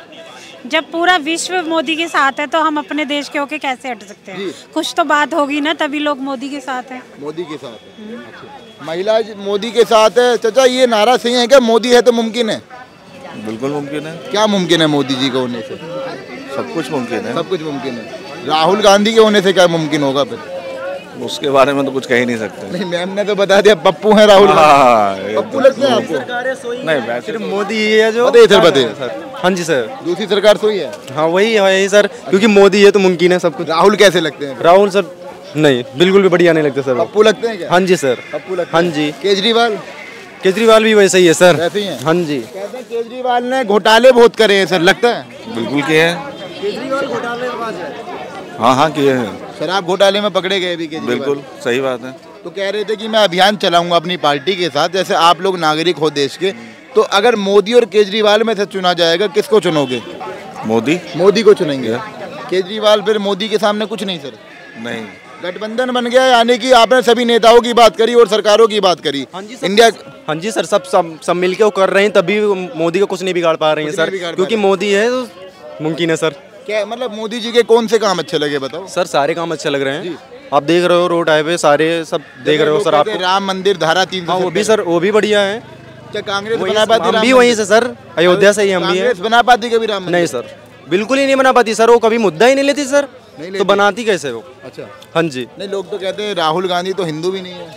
जब पूरा विश्व मोदी के साथ है तो हम अपने देश के होके कैसे हट सकते हैं? कुछ तो बात होगी ना, तभी लोग मोदी के साथ हैं। मोदी के साथ है। अच्छा। महिला मोदी के साथ है। चाचा ये नारा सही है क्या, मोदी है तो मुमकिन है? बिल्कुल मुमकिन है। क्या मुमकिन है मोदी जी के होने से? सब कुछ मुमकिन है। सब कुछ मुमकिन है। राहुल गांधी के होने से क्या मुमकिन होगा फिर? उसके बारे में तो कुछ कह ही नहीं सकते। नहीं, मैम ने तो बता दिया पप्पू है राहुल गांधी। पप्पू लगते हैं आपको? नहीं, वैसे मोदी ही है जो बताइए सर, बताइए। हाँ जी सर, दूसरी सरकार सोई है। हाँ वही है सर, क्योंकि मोदी है तो मुमकिन है सब कुछ। राहुल कैसे लगते हैं? राहुल सर नहीं, बिल्कुल भी बढ़िया नहीं लगते सर। पप्पू लगते हैं क्या? हाँ जी सर, पप्पू लगते हैं। हाँ जी। केजरीवाल? केजरीवाल भी वैसे ही है सर। वैसे ही है। हाँ जी। कहते हैं केजरीवाल ने घोटाले बहुत करे हैं सर, लगता है? बिल्कुल किए हैं। केजरीवाल घोटालेबाज है। हाँ हाँ किए हैं। शराब घोटाले में पकड़े गए भी केजरीवाल। बिल्कुल सही बात है। तो कह रहे थे कि मैं अभियान चलाऊंगा अपनी पार्टी के साथ, जैसे आप लोग नागरिक हो देश के, तो अगर मोदी और केजरीवाल में से चुना जाएगा किसको चुनोगे? मोदी। मोदी को चुनेंगे। केजरीवाल फिर मोदी के सामने कुछ नहीं सर? नहीं। गठबंधन बन गया, यानी कि आपने सभी नेताओं की बात करी और सरकारों की बात करी। इंडिया हाँ जी सर, सब सब सब मिलके वो कर रहे हैं, तभी मोदी को कुछ नहीं बिगाड़ पा रहे हैं सर, क्योंकि मोदी है तो मुमकिन है सर। क्या मतलब मोदी जी के कौन से काम अच्छे लगे बताओ? सर सारे काम अच्छे लग रहे हैं, आप देख रहे हो रोड हाईवे सारे सब देख रहे हो सर। आप राम मंदिर धारा तीन सौ, वो भी सर वो भी बढ़िया है। क्या कांग्रेस बना पाती? हम भी वहीं से सर, अयोध्या से ही हम भी हैं। कांग्रेस बना पाती कभी राम मंदिर? नहीं सर, बिल्कुल ही नहीं बना पाती सर, वो कभी मुद्दा ही नहीं लेती सर, तो बनाती कैसे वो? अच्छा। हाँ जी। नहीं, लोग तो कहते हैं राहुल गांधी तो हिंदू भी नहीं है।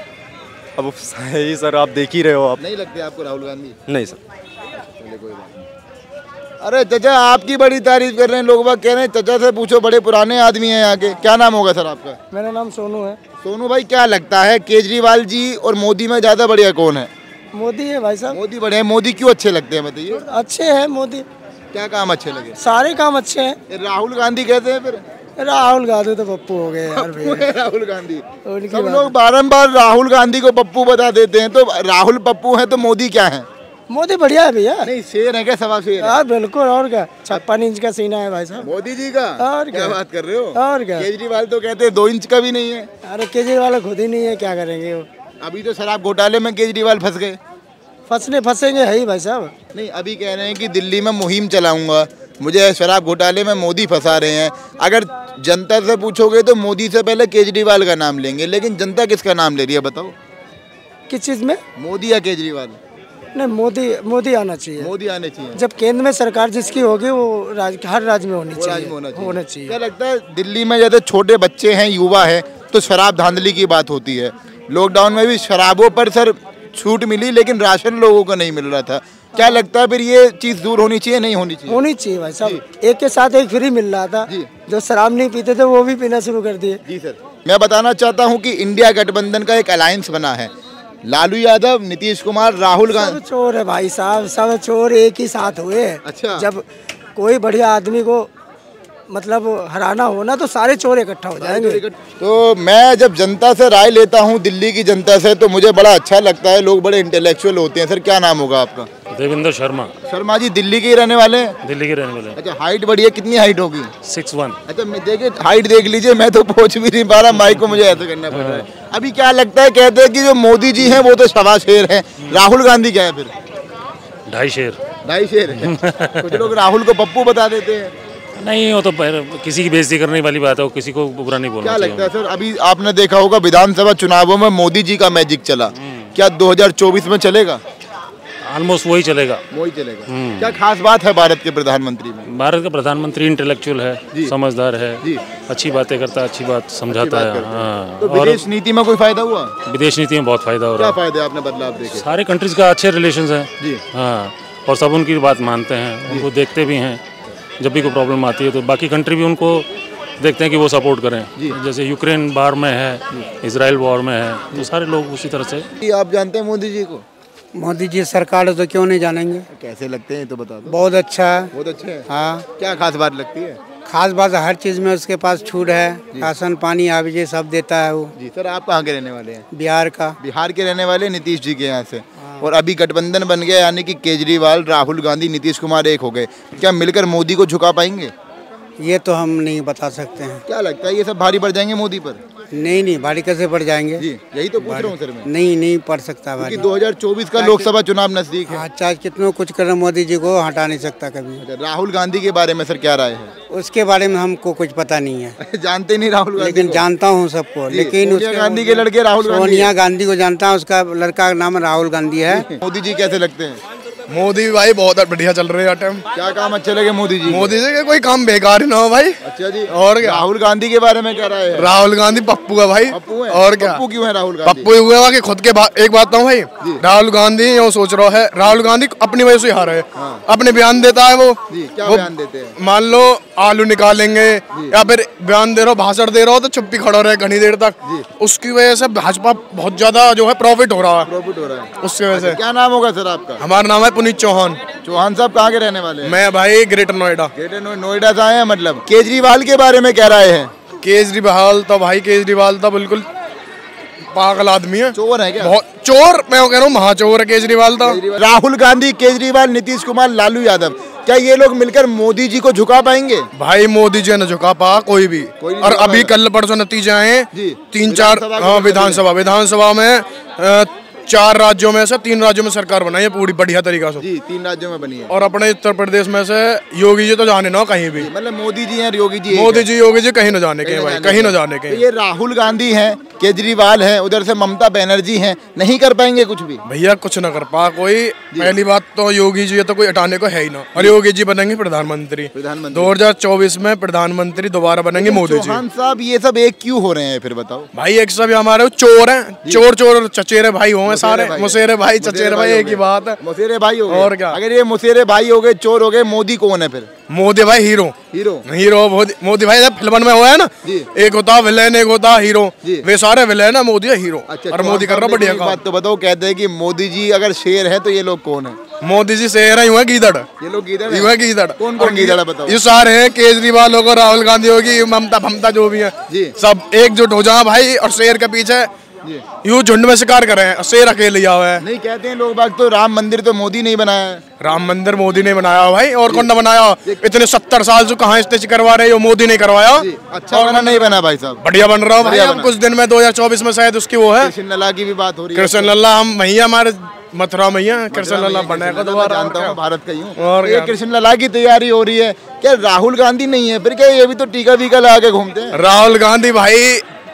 अब सही सर, आप देख ही रहे हो। आप नहीं लगते आपको राहुल गांधी? नहीं सर। चलिए कोई बात नहीं। अरे चाचा आपकी बड़ी तारीफ कर रहे हैं लोग, बाग कह रहे हैं चाचा से पूछो, बड़े पुराने आदमी हैं यहाँ के। क्या नाम होगा सर आपका? मेरा नाम सोनू है। सोनू भाई, क्या लगता है केजरीवाल जी और मोदी में ज्यादा बढ़िया कौन है? मोदी है भाई साहब। मोदी बढ़िया। मोदी क्यों अच्छे लगते हैं बताइए? अच्छे हैं मोदी। क्या काम अच्छे लगे? सारे काम अच्छे हैं। राहुल गांधी कहते हैं फिर? राहुल गांधी तो पप्पू हो गए यार भैया। राहुल गांधी, सब लोग बारंबार राहुल गांधी को पप्पू बता देते हैं, तो राहुल पप्पू है तो मोदी क्या है? मोदी बढ़िया है भैया। नहीं, शेर है क्या? सवा शेर? यार बिल्कुल, और क्या, छप्पन इंच का सीना है भाई साहब मोदी जी का। और क्या बात कर रहे हो? और क्या। केजरीवाल तो कहते हैं दो इंच का भी नहीं है। अरे केजरीवाल खुद ही नहीं है, क्या करेंगे वो? अभी तो शराब घोटाले में केजरीवाल फंस गए। फंसने फंसेंगे है ही भाई साहब। नहीं, अभी कह रहे हैं कि दिल्ली में मुहिम चलाऊंगा, मुझे शराब घोटाले में मोदी फंसा रहे हैं। अगर जनता से पूछोगे तो मोदी से पहले केजरीवाल का नाम लेंगे, लेकिन जनता किसका नाम ले रही है बताओ? किस चीज में? मोदी या केजरीवाल? नहीं, मोदी मोदी आना चाहिए। मोदी आने चाहिए। जब केंद्र में सरकार जिसकी होगी वो राज, हर राज्य में होनी चाहिए। होना चाहिए। होना चाहिए। क्या लगता है दिल्ली में जैसे छोटे बच्चे हैं, युवा है, तो शराब धांधली की बात होती है। लॉकडाउन में भी शराबों पर सर छूट मिली, लेकिन राशन लोगों को नहीं मिल रहा था। क्या लगता है फिर ये चीज दूर होनी चाहिए, नहीं होनी चाहिए? होनी चाहिए भाई साहब। एक के साथ एक फ्री मिल रहा था। जो शराब नहीं पीते थे वो भी पीना शुरू कर दिए। जी सर। मैं बताना चाहता हूँ कि इंडिया गठबंधन का एक अलायंस बना है। लालू यादव, नीतीश कुमार, राहुल गांधी। सब चोर है भाई साहब, सब चोर एक ही साथ हुए। अच्छा। जब कोई बढ़िया आदमी को मतलब हराना हो ना तो सारे चोर इकट्ठा हो जाएंगे। तो मैं जब जनता से राय लेता हूँ, दिल्ली की जनता से, तो मुझे बड़ा अच्छा लगता है। लोग बड़े इंटेलेक्चुअल होते हैं। सर क्या नाम होगा आपका? देवेंद्र शर्मा। शर्मा जी दिल्ली के ही रहने वाले हैं? दिल्ली के रहने वाले हैं। अच्छा, हाइट बढ़ी है, कितनी हाइट होगी? Six one. अच्छा, मैं देखिए हाइट देख लीजिए, मैं तो पहुंच भी नहीं पा रहा, माइक को मुझे ऐसे करना पड़ रहा है। अभी क्या लगता है, कहते हैं कि जो मोदी जी हैं वो तो सवा शेर हैं, राहुल गांधी क्या है फिर? ढाई शेर। ढाई शेर है। कुछ लोग राहुल को पप्पू बता देते हैं। नहीं, वो तो किसी की बेइज्जती करने वाली बात है, वो किसी को बुरा नहीं बोलना चाहिए। क्या लगता है सर, अभी आपने देखा होगा विधानसभा चुनावों में मोदी जी का मैजिक चला, क्या दो हज़ार चौबीस में चलेगा? ऑलमोस्ट वही चलेगा। वही चलेगा। क्या खास बात है भारत के प्रधानमंत्री में? भारत का प्रधानमंत्री इंटेलेक्चुअल है, समझदार है, अच्छी बातें करता है, अच्छी बात समझाता है। हाँ। तो विदेश नीति में कोई फायदा हुआ? विदेश नीति में बहुत फायदा हो रहा है। क्या फायदे आपने बदलाव देखे? सारे कंट्रीज का अच्छे रिलेशन है। हाँ, और सब उनकी बात मानते हैं, उनको देखते भी हैं। जब भी कोई प्रॉब्लम आती है तो बाकी कंट्री भी उनको देखते हैं कि वो सपोर्ट करें। जैसे यूक्रेन बार में है, इजराइल वॉर में है, तो सारे लोग उसी तरह से। आप जानते हैं मोदी जी को? मोदी जी सरकार है तो क्यों नहीं जानेंगे। कैसे लगते हैं तो बता दो। बहुत अच्छा है। बहुत अच्छे हैं। हाँ। क्या खास बात लगती है? खास बात हर चीज में उसके पास छूट है, राशन पानी आवाज़ सब देता है वो। जी सर, आप कहाँ के रहने वाले हैं? बिहार का। बिहार के रहने वाले, नीतीश जी के यहाँ से। और अभी गठबंधन बन गया, यानी कि केजरीवाल, राहुल गांधी, नीतीश कुमार एक हो गए। क्या मिलकर मोदी को झुका पाएंगे? ये तो हम नहीं बता सकते हैं। क्या लगता है ये सब भारी पड़ जाएंगे मोदी पर? नहीं नहीं, भारी कैसे पड़ जाएंगे? जी यही तो पूछ रहा हूँ सर मैं। नहीं नहीं पड़ सकता भारी। दो हज़ार चौबीस का लोकसभा चुनाव नजदीक है। अच्छा, कितना कुछ कर मोदी जी को हटा नहीं सकता कभी। राहुल गांधी के बारे में सर क्या राय है? उसके बारे में हमको कुछ पता नहीं है। जानते नहीं राहुल गांधी? लेकिन जानता हूँ सबको। लेकिन सोनिया गांधी के लड़के राहुल गांधी। सोनिया गांधी को जानता हूँ, उसका लड़का का नाम राहुल गांधी है। मोदी जी कैसे लगते हैं? मोदी भाई बहुत बढ़िया चल रहे हैं टाइम। क्या काम अच्छे लगे मोदी जी? मोदी जी के कोई काम बेकार ही ना हो भाई। अच्छा जी। और क्या? राहुल गांधी के बारे में क्या राय है? राहुल गांधी पप्पू है भाई। पप्पू है? और क्या? पप्पू क्यों है राहुल गांधी? पप्पू हुआ कि खुद के एक बात भाई, राहुल गांधी ये सोच रहा है, राहुल गांधी अपनी वजह से हारा है। अपने बयान देता है वो। क्या बयान देते हैं? मान लो आलू निकालेंगे या फिर बयान दे रहा हो, भाषण दे रहा हो, तो चुप्पी खड़ा रहे घनी देर तक। उसकी वजह से भाजपा बहुत ज्यादा जो है प्रॉफिट हो रहा है। प्रॉफिट हो रहा है उसकी वजह से। क्या नाम होगा सर आपका? हमारा नाम है पुनीत चौहान। चौहान साहब कहाँ के रहने वाले हैं? मैं भाई ग्रेटर नोएडा। ग्रेटर नोएडा से आए हैं मतलब। केजरीवाल के बारे में क्या राय है? केजरीवाल तो भाई केजरीवाल तो बिल्कुल पागल आदमी है। चोर है क्या? बहुत चोर, मैं कह रहा हूँ महाचोर है केजरीवाल तो। राहुल गांधी, केजरीवाल, नीतीश कुमार, लालू यादव, क्या ये लोग मिलकर मोदी जी को झुका पाएंगे? भाई मोदी जी ने झुका पा कोई भी। कोई और अभी कल परसों नतीजे आए तीन चार। हाँ, विधानसभा विधानसभा में चार राज्यों में से तीन राज्यों में सरकार बनाई है पूरी बढ़िया तरीका से। जी, तीन राज्यों में बनी है। और अपने उत्तर प्रदेश में से योगी जी तो जाने ना कहीं भी। मतलब मोदी जी हैं, योगी जी मोदी जी योगी जी कहीं न जाने के भाई, कहीं न जाने के। ये राहुल गांधी हैं, केजरीवाल हैं, उधर से ममता बनर्जी हैं, नहीं कर पाएंगे कुछ भी? भैया कुछ न कर पा कोई। पहली बात तो योगी जी तो कोई हटाने को है ही ना। और योगी जी बनेंगे प्रधानमंत्री। दो हजार चौबीस में प्रधानमंत्री दोबारा बनेंगे मोदी जी। चौहान साहब ये सब एक क्यों हो रहे हैं फिर बताओ? भाई एक सब हमारे चोर है, चोर चोर चचेरे भाई होंगे सारे। मुसेरे भाई चचेरे भाई एक ही बात है। मुसेरे भाई हो गए। और क्या? अगर ये मुसेरे भाई हो गए, चोर हो गए, मोदी कौन है फिर? मोदी भाई हीरो। हीरो हीरो मोदी भाई फिल्म में हुआ है ना, एक होता विलेन एक होता हीरो। वे सारे विलेन है, मोदी है हीरो। अच्छा, और मोदी कर रहा बढ़िया काम। बात तो बताओ, कहते हैं कि मोदी जी अगर शेर है तो ये लोग कौन है? मोदी जी शेर है, यूं है गीदड़। ये लोग गीदड़ यूं है गीदड़। कौन कौन गीदड़ है बताओ? ये सारे हैं, केजरीवाल होगा, राहुल गांधी होगी, ममता फमता जो भी है, सब एकजुट हो जाए भाई और शेर के पीछे यूं झुंड में शिकार कर रहे हैं। शेर अकेले लिया हुआ है। नहीं कहते हैं लोग बाग तो राम मंदिर तो मोदी नहीं बनाया है। राम मंदिर मोदी ने बनाया भाई, और कौन ने बनाया? इतने सत्तर साल से कहाँ स्टेज करवा रहे हो, मोदी ने करवाया। अच्छा बना नहीं बना भाई साहब? बढ़िया बन रहा है भाई। अब कुछ दिन में दो हजार चौबीस में शायद उसकी वो है कृष्ण लला की भी बात हो रही है। कृष्ण लला हम भैया हमारे मथुरा मैया कृष्ण लला बनेगा दोबारा। जानता हूँ भारत का ही हूँ। और ये कृष्ण लला की तैयारी हो रही है। क्या राहुल गांधी नहीं है फिर? क्या ये भी तो टीका वीका लगा के घूमते हैं? राहुल गांधी भाई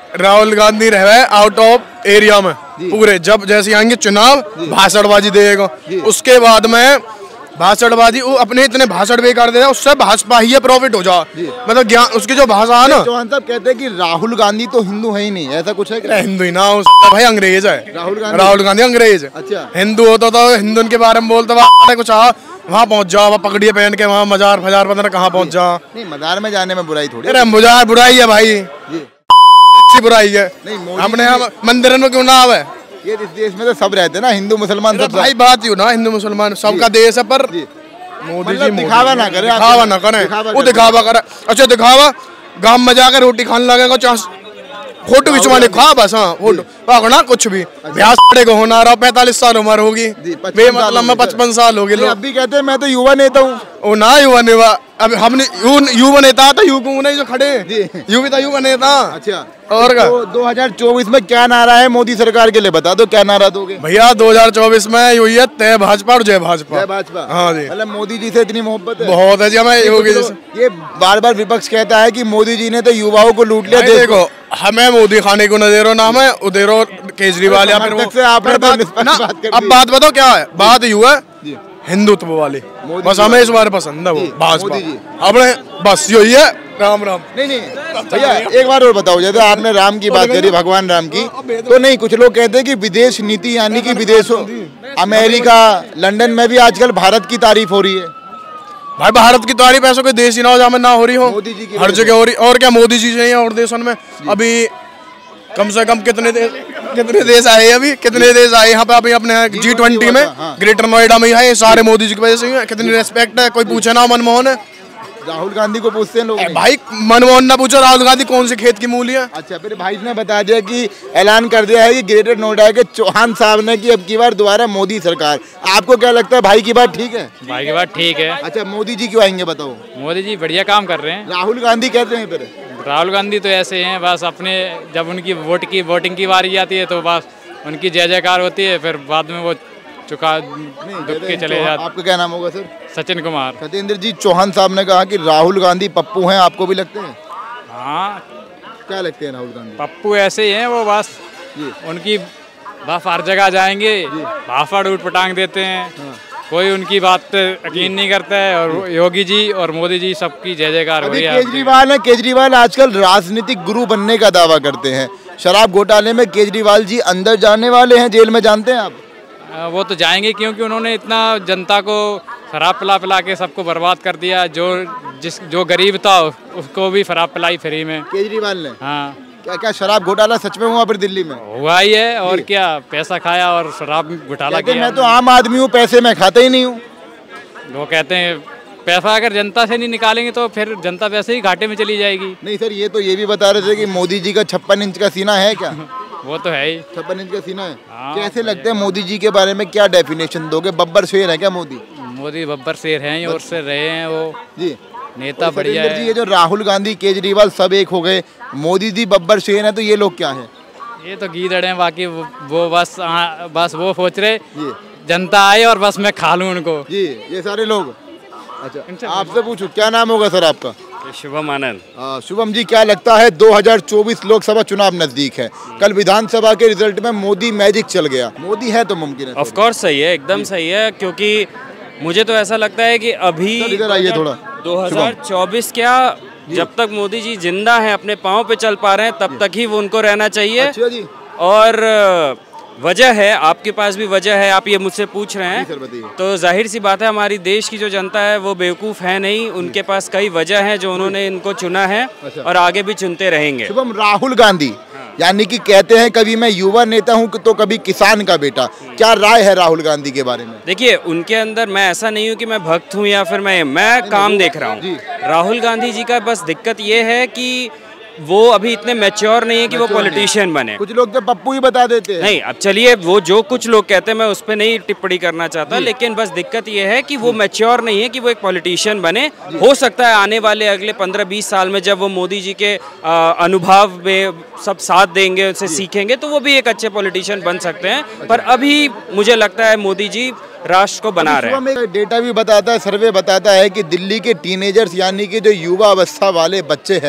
राहुल गांधी रहे आउट ऑफ एरिया में पूरे, जब जैसे आएंगे चुनाव भाषणबाजी देगा, उसके बाद में भाषणबाजी वो अपने इतने भाषण भी कर देगा, उससे भाजपा ही प्रॉफिट हो जाए, मतलब ज्ञान उसकी जो भाषा है ना। चौहान साहब कहते हैं कि राहुल गांधी तो हिंदू है ही नहीं, ऐसा कुछ है क्या? हिंदू ही ना, भाई अंग्रेज है राहुल गांधी। राहुल गांधी अंग्रेज है। अच्छा, हिंदू होता तो हिंदू के बारे में बोलता वहाँ कुछ वहाँ पहुँच जाओ, पकड़िए पहन के वहाँ मजार फजार पता कहाँ पहुँच जाओ। नहीं, मजार में जाने में बुराई थोड़ी। अरे मजार बुराई है भाई, अच्छी बुराई है। हमने यहाँ मंदिर में क्यों ना आवे, ये इस देश में तो सब रहते हैं ना, हिंदू मुसलमान सब। भाई बात ही ना, हिंदू मुसलमान सबका देश है, पर मोदी जी दिखावा ना करे, दिखावा ना करे, वो दिखावा करे। अच्छा दिखावा गांव में जाकर रोटी खाने लगेगा, चाहे फोटो खिंचवाने खा बस, हाँ फोटो पागना कुछ भी। ब्याह पड़े को होना रहा, पैंतालीस साल उम्र होगी, मतलब में पचपन साल होगी। लोग अभी कहते हैं मैं तो युवा नेता हूँ। ओ ना युवा नेता, अब हमने युवा नेता था, यू नहीं जो खड़े यू भी था युवा नेता। अच्छा, और क्या तो दो हजार चौबीस में क्या नारा है मोदी सरकार के लिए, बता दो क्या नारा दोगे? भैया दो हजार चौबीस में यही है, तय भाजपा और जय भाजपा। जय भाजपा, हाँ जी। मतलब मोदी जी से इतनी मोहब्बत है? बहुत है जी हमें योगी जी से। ये बार बार विपक्ष कहता है कि मोदी जी ने तो युवाओं को लूट लिया। देखो हमें मोदी खाने को न दे रहा, ना हमें उधर केजरीवाल या फिर अब बात बताओ क्या है, बात यू है हिंदुत्व वाली, बस हमें इस बार पसंद है वो भाजपा अपने, बस यही है। राम राम। नहीं नहीं भैया एक बार और बताओ, जैसे आपने राम की बात करी, भगवान राम की, तो नहीं कुछ लोग कहते हैं कि विदेश नीति यानी कि विदेशों अमेरिका लंदन में भी आजकल भारत की तारीफ हो रही है। भाई भारत की तारीफ ऐसा कोई देश ही ना हो जहाँ में ना हो रही हो, मोदी जी की हर जगह हो रही। और क्या मोदी जी चाहिए और देशों में अभी कम से कम कितने देश कितने देश आए, अभी कितने देश आए यहाँ पे अभी अपने जी ट्वेंटी में, ग्रेटर नोएडा में है, सारे मोदी जी की वजह से। कितनी रेस्पेक्ट है, कोई पूछे ना मनमोहन है, राहुल गांधी को पूछते हैं लोग। भाई मनमोहन ना पूछो राहुल गांधी कौन से खेत की मूली है। अच्छा, फिर भाई ने बता दिया कि ऐलान कर दिया है कि ग्रेटर नोएडा के चौहान साहब ने कि अब की बार दोबारा मोदी सरकार। आपको क्या लगता है, भाई की बात ठीक है? भाई की बात ठीक है। अच्छा, मोदी जी क्यों आएंगे बताओ? मोदी जी बढ़िया काम कर रहे हैं। राहुल गांधी कहते हैं फिर? राहुल गांधी तो ऐसे हैं, बस अपने जब उनकी वोट की वोटिंग की बारी आती है तो बस उनकी जय जयकार होती है, फिर बाद में वो चुका दुख के चले जाते। आपका क्या नाम होगा सर? सचिन कुमार। सत्येंद्र जी, चौहान साहब ने कहा कि राहुल गांधी पप्पू हैं, आपको भी लगते हैं? हाँ, क्या लगते हैं राहुल गांधी? पप्पू ऐसे ही हैं, वो बस उनकी बस हर जगह जाएंगे, भाफड़ उठ पटांग देते हैं, कोई उनकी बात पे यकीन नहीं करता है। और योगी जी और मोदी जी सबकी जय जयकार हो रही है। केजरीवाल है, केजरीवाल आजकल राजनीतिक गुरु बनने का दावा करते हैं। शराब घोटाले में केजरीवाल जी अंदर जाने वाले हैं, जेल में, जानते हैं आप? वो तो जाएंगे क्योंकि उन्होंने इतना जनता को शराब पिला पिला के सबको बर्बाद कर दिया। जो जिस जो गरीब था उसको भी शराब पिलाई फ्री में केजरीवाल ने। हाँ, क्या क्या शराब घोटाला सच में हुआ फिर दिल्ली में? हुआ ही है, और क्या, पैसा खाया और शराब घोटाला किया। मैं तो आम आदमी हूँ, पैसे मैं खाता ही नहीं हूँ। वो कहते हैं पैसा अगर जनता से नहीं निकालेंगे तो फिर जनता वैसे ही घाटे में चली जाएगी। नहीं सर, ये तो ये भी बता रहे थे कि मोदी जी का छप्पन इंच का सीना है क्या? वो तो है ही, छप्पन इंच का सीना है। कैसे लगते हैं मोदी जी के बारे में, क्या डेफिनेशन दोगे? बब्बर शेर है क्या मोदी? मोदी बब्बर शेर हैं और से रहे हैं वो जी, नेता बढ़िया है। जी, ये जो राहुल गांधी केजरीवाल सब एक हो गए, मोदी जी बब्बर शेर है, तो ये लोग क्या है? ये तो गीदड़ हैं, बाकी वो, वो बस आ, बस वो सोच रहे जनता आए और बस मैं खा लूँ उनको। जी, ये सारे लोग। अच्छा, आपसे पूछूं, क्या नाम होगा सर आपका? शुभम आनंद। शुभम जी, क्या लगता है दो हजार चौबीस लोकसभा चुनाव नजदीक है, कल विधानसभा के रिजल्ट में मोदी मैजिक चल गया, मोदी है तो मुमकिन है? ऑफ कोर्स सही है, एकदम सही है, क्योंकि मुझे तो ऐसा लगता है कि अभी इधर आइए थोड़ा, दो हजार चौबीस क्या, जब तक मोदी जी जिंदा हैं, अपने पाँव पे चल पा रहे हैं, तब तक ही वो उनको रहना चाहिए। अच्छा जी। और वजह है, आपके पास भी वजह है, आप ये मुझसे पूछ रहे हैं तो जाहिर सी बात है, हमारी देश की जो जनता है वो बेवकूफ़ है नहीं, उनके पास कई वजह है जो उन्होंने इनको चुना है और आगे भी चुनते रहेंगे। शुभम, राहुल गांधी यानी कि कहते हैं कभी मैं युवा नेता हूं तो कभी किसान का बेटा, क्या राय है राहुल गांधी के बारे में? देखिए, उनके अंदर, मैं ऐसा नहीं हूं कि मैं भक्त हूं या फिर मैं मैं काम देख रहा हूं। राहुल गांधी जी का बस दिक्कत ये है कि वो अभी इतने मैच्योर नहीं है कि वो पॉलिटिशियन बने। कुछ लोग तो पप्पू ही बता देते हैं। नहीं, अब चलिए, वो जो कुछ लोग कहते हैं मैं उस पर नहीं टिप्पणी करना चाहता, लेकिन बस दिक्कत ये है कि वो मैच्योर नहीं है कि वो एक पॉलिटिशियन बने। हो सकता है आने वाले अगले पंद्रह बीस साल में जब वो मोदी जी के आ, अनुभव में सब साथ देंगे, उनसे सीखेंगे, तो वो भी एक अच्छे पॉलिटिशियन बन सकते हैं। पर अभी मुझे लगता है मोदी जी राष्ट्र को बना रहे हैं। डेटा भी बताता है, सर्वे बताता है कि दिल्ली के टीनेजर्स यानी कि जो युवा अवस्था वाले बच्चे हैं,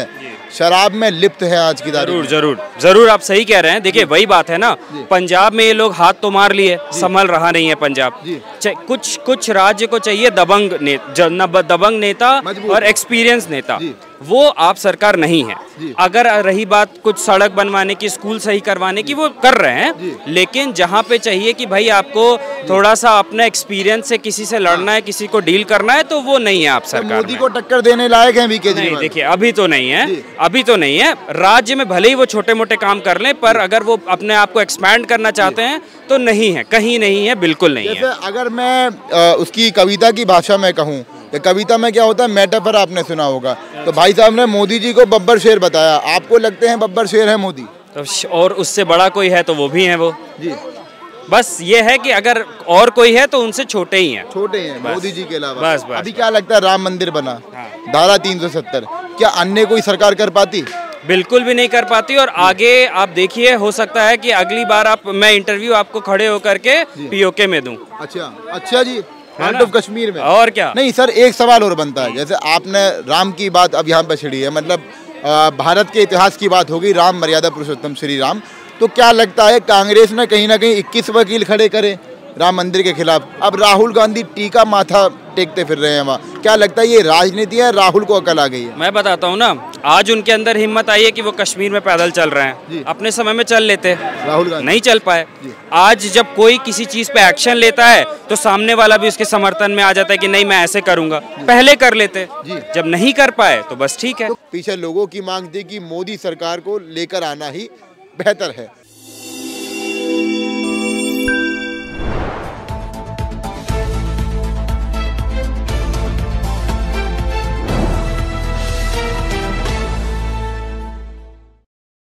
शराब में लिप्त है आज की तारीख। जरूर जरूर जरूर आप सही कह रहे हैं। देखिए वही बात है ना, पंजाब में ये लोग हाथ तो मार लिए, संभल रहा नहीं है पंजाब। कुछ कुछ राज्य को चाहिए दबंग ने, दबंग नेता और एक्सपीरियंस नेता, वो आप सरकार नहीं है। अगर रही बात कुछ सड़क बनवाने की, स्कूल सही करवाने की, वो कर रहे हैं, लेकिन जहाँ पे चाहिए कि भाई आपको थोड़ा सा अपने एक्सपीरियंस से किसी से लड़ना है, किसी को डील करना है, तो वो नहीं है आप सरकार। मोदी को टक्कर देने लायक हैं वीके जी? नहीं, देखिए अभी तो नहीं है, अभी तो नहीं है। राज्य में भले ही वो छोटे मोटे काम कर लें, पर अगर वो अपने आप को एक्सपैंड करना चाहते हैं तो नहीं है, कहीं नहीं है, बिल्कुल नहीं है। अगर मैं आ, उसकी कविता की भाषा में कहूँ, कविता में क्या होता है, मेटाफर आपने सुना होगा, तो भाई साहब ने मोदी जी को बब्बर शेर बताया। आपको लगते हैं बब्बर शेर है मोदी? तो और उससे बड़ा कोई है तो वो भी है वो जी। बस ये है कि अगर और कोई है तो उनसे छोटे ही हैं, छोटे हैं मोदी जी के अलावा। बस बस। अभी क्या लगता है, राम मंदिर बना, धारा तीन सौ सत्तर, क्या अन्य कोई सरकार कर पाती? बिल्कुल भी नहीं कर पाती। और आगे आप देखिए, हो सकता है कि अगली बार आप मैं इंटरव्यू आपको खड़े होकर के पीओके में दूं। अच्छा अच्छा जी, आउट ऑफ कश्मीर में। और क्या? नहीं सर, एक सवाल और बनता है, जैसे आपने राम की बात अब यहाँ पे छिड़ी है, मतलब भारत के इतिहास की बात होगी, राम मर्यादा पुरुषोत्तम श्री राम, तो क्या लगता है कांग्रेस ने कहीं ना कहीं इक्कीस वकील खड़े करे राम मंदिर के खिलाफ? अब राहुल गांधी टीका माथा टेकते फिर रहे हैं वहाँ, क्या लगता है ये राजनीति है, राहुल को अकल आ गई है? मैं बताता हूँ ना, आज उनके अंदर हिम्मत आई है कि वो कश्मीर में पैदल चल रहे हैं, अपने समय में चल लेते, राहुल गांधी नहीं चल पाए। आज जब कोई किसी चीज पे एक्शन लेता है तो सामने वाला भी उसके समर्थन में आ जाता है कि नहीं मैं ऐसे करूंगा, पहले कर लेते, जब नहीं कर पाए तो बस ठीक है। तो पीछे लोगों की मांग थी कि मोदी सरकार को लेकर आना ही बेहतर है।